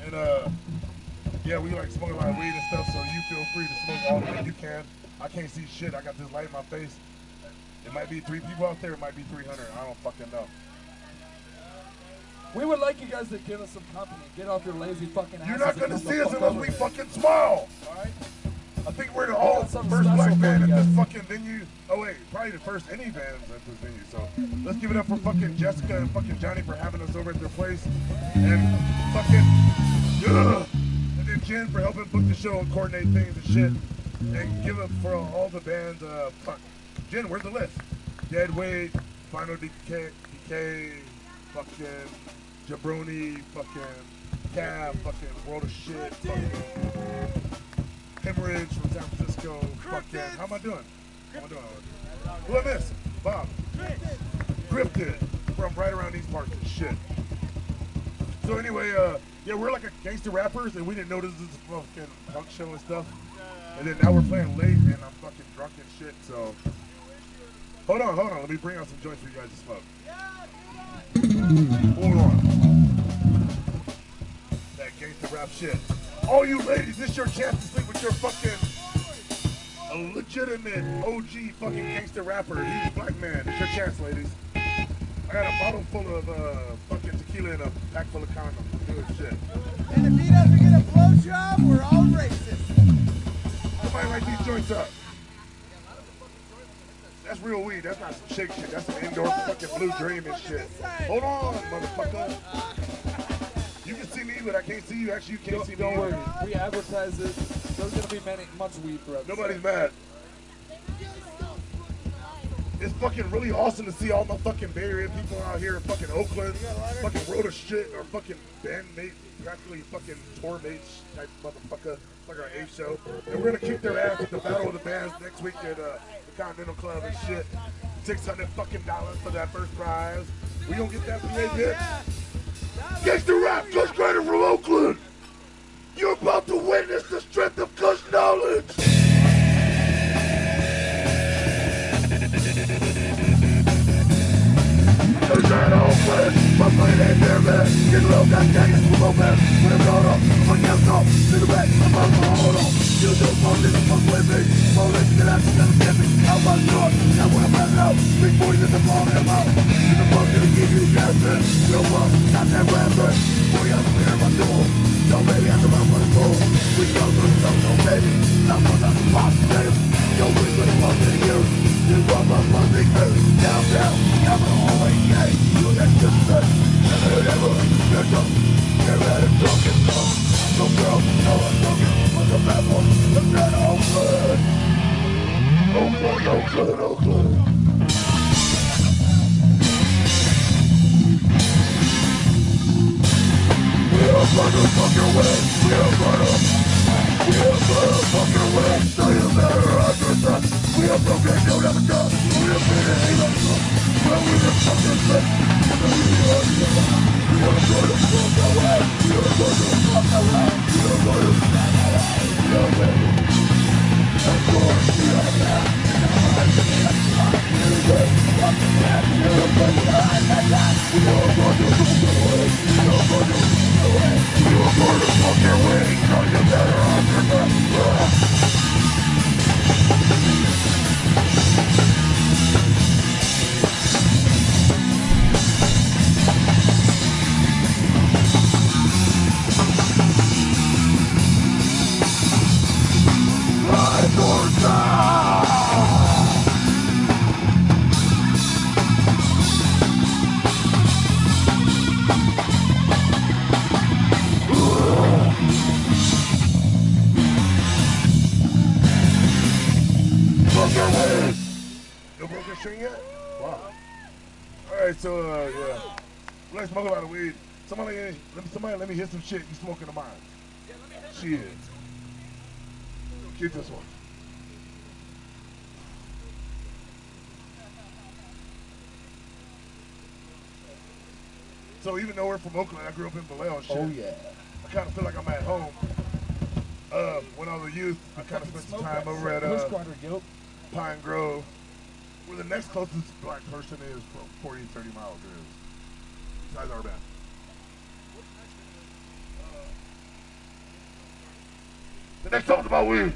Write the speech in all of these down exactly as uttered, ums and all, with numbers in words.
And uh, yeah, we like smoke a lot of weed and stuff, so you feel free to smoke all the weed you can. I can't see shit. I got this light in my face. It might be three people out there. It might be three hundred. I don't fucking know. We would like you guys to give us some company. Get off your lazy fucking asses. You're not going to and come see the us fuck unless over we here. fucking smile. All right? I think we're the all first something black special for band you at this guys. fucking venue. Oh wait, probably the first any bands at this venue. So let's give it up for fucking Jessica and fucking Johnny for having us over at their place, and fucking ugh, and then Jen for helping book the show and coordinate things and shit, and give it for all the bands. Uh, fuck, Jen, where's the list? Dead Weight, Final Decay, Decay, fucking Jabroni, fucking Cab, fucking World of Shit, fucking Hemorrhage from San Francisco, fucking, how am I doing? How am I doing? Who I miss? Bob. Cryptid from right around these parts and shit. So anyway, uh, yeah, we're like a gangster rappers, and we didn't know this was a fucking punk show and stuff. And then now we're playing late, and I'm fucking drunk and shit, so. Hold on, hold on, let me bring out some joints for you guys to smoke. Hold on. That gangster rap shit. All you ladies, this is your chance to sleep with your fucking a legitimate O G fucking gangster rapper. He's a black man. It's your chance, ladies. I got a bottle full of uh, fucking tequila and a pack full of condoms. I'm doing shit. And if he doesn't get a blowjob, we're all racist. Somebody write these joints up. That's real weed. That's not some shake shit. That's some indoor fucking blue dream and shit. Hold on, motherfucker. You can see me, but I can't see you. Actually, you can't Don't, see me. don't either. worry. We advertise this. There's going to be many, much weed throughout the Nobody's set. mad. It's fucking really awesome to see all my fucking Bay Area people out here in fucking Oakland, fucking Road of Shit, or fucking bandmates, practically fucking tour mates type motherfucker. It's like our eighth show. And we're gonna kick their ass at the Battle of the Bands next week at uh, the Continental Club and shit. six hundred fucking dollars for that first prize. We gonna get that P A hit. Gangsta rap, Kush Grader from Oakland. You're about to witness the strength of Kush knowledge. There's that Oakland, my mind ain't there, man. Get low, got jackets from Oakland. When I'm going up, fuck your top, to the back, I'm out for hold on. You don't fuck this, fuck with me. Well, let's get out, you gotta get me. I'm about to do it, now when I'm running out. Big boys in the ball, I'm out. In the fuck, gonna give you gas, man. Real fuck, not that rapper. Boy, I'm clear my door. So baby, I'm the mouth on the floor. We go through the so baby. Not for the boss, baby. Yo, we gonna fuck to the youth. You rub up on big food. Down, down, I'm an always gay. You that's just that. Never, never, get up. Never had a drunken song. No girl, no one talking. What's a bad one? Look at Oakland. Oakland, Oakland, Oakland. We're motherfucking way. We're mother. We're motherfucking way. So you better understand. We are broken, don't have a job. We are better, ain't no job. Well, we are fucking sick. We are We are gonna fuck away. We are gonna fuck away. We are gonna fuck away. We are ready. Of course, we are back. We are ready. Fucking back. We are ready. We are gonna fuck away. We are gonna fuck away. We are gonna fuck away. So you better understand. Life or die. No broken string yet? Wow. Alright, so uh yeah. We like smoke a lot of weed. Somebody let me somebody let me hear some shit you smoking to mine. Shit. Keep this one. So even though we're from Oakland, I grew up in Vallejo and shit. Oh, yeah. I kind of feel like I'm at home. Uh, when I was a youth, I kind of spent some time over at uh, Pine Grove, where the next closest black person is from forty, thirty miles is. Besides our band. The next song's about weed.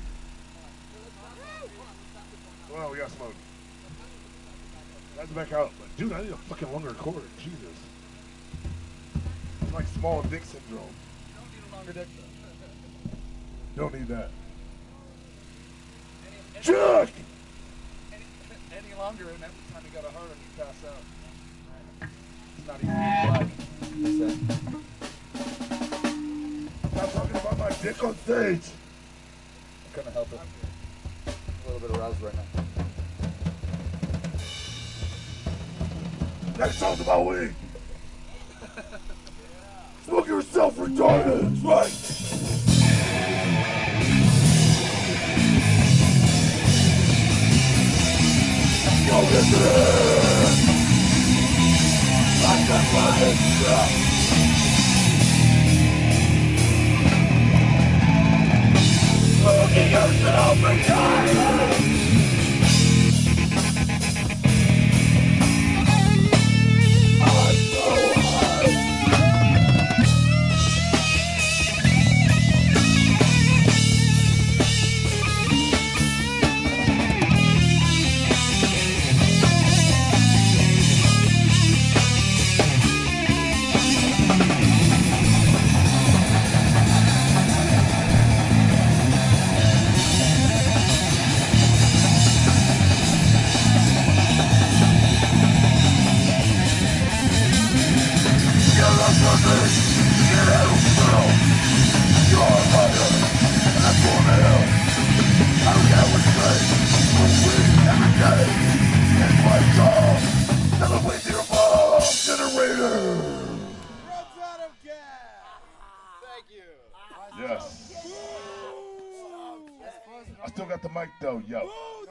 Well, we got smoke. That's back out. But dude, I need a fucking longer cord. Jesus. It's like small dick syndrome. You don't need a longer dick though. Don't need that. Any, any, Chuck! any, any longer, and every time you got a hard one, you pass out. It's not even black. Stop talking about my dick on stage. I couldn't help it. A little bit aroused right now. Next song's about weed. Smoke yourself retarded. That's right. Yo, listen. I got my head strapped. Smoking yourself retarded. Yes. I still got the mic though, yo.